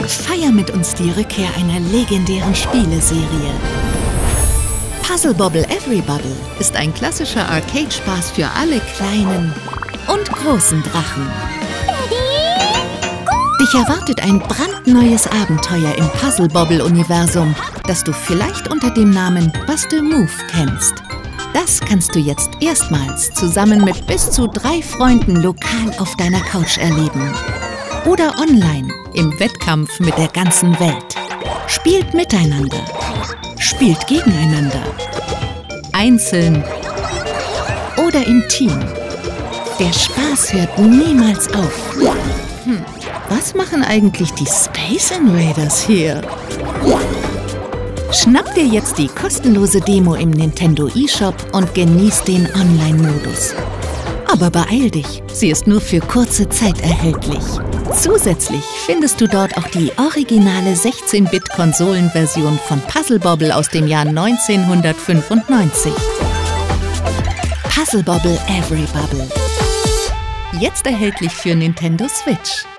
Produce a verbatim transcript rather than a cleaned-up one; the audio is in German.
Feier mit uns die Rückkehr einer legendären Spieleserie. Puzzle Bobble Every Bubble ist ein klassischer Arcade-Spaß für alle kleinen und großen Drachen. Dich erwartet ein brandneues Abenteuer im Puzzle Bobble-Universum, das du vielleicht unter dem Namen Bust a Move kennst. Das kannst du jetzt erstmals zusammen mit bis zu drei Freunden lokal auf deiner Couch erleben. Oder online im Wettkampf mit der ganzen Welt. Spielt miteinander. Spielt gegeneinander. Einzeln oder im Team. Der Spaß hört niemals auf. Hm, was machen eigentlich die Space Invaders hier? Schnapp dir jetzt die kostenlose Demo im Nintendo eShop und genieß den Online-Modus. Aber beeil dich, sie ist nur für kurze Zeit erhältlich. Zusätzlich findest du dort auch die originale sechzehn Bit Konsolenversion von Puzzle Bobble aus dem Jahr neunzehnhundertfünfundneunzig. Puzzle Bobble Every Bubble. Jetzt erhältlich für Nintendo Switch.